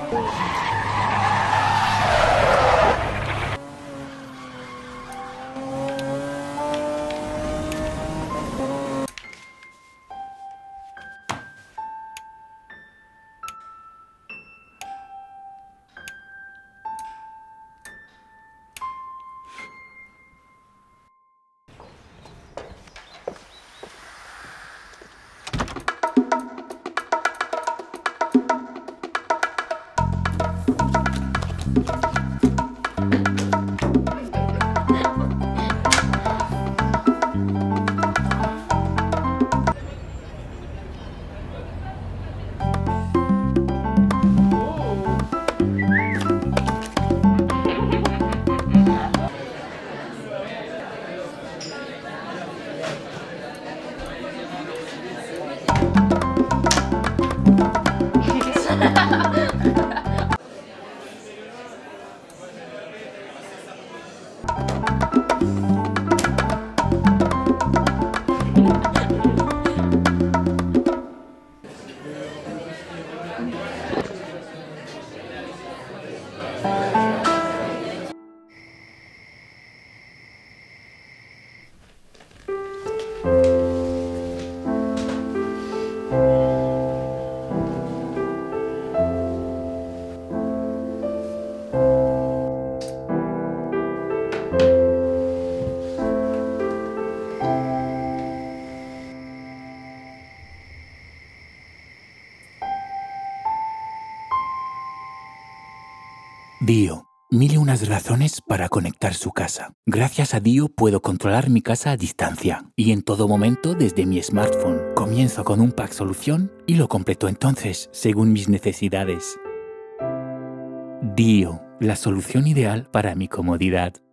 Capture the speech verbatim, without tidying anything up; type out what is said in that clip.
Dio, mil y unas razones para conectar su casa. Gracias a Dio puedo controlar mi casa a distancia y en todo momento desde mi smartphone. Comienzo con un pack solución y lo completo entonces según mis necesidades. Dio, la solución ideal para mi comodidad.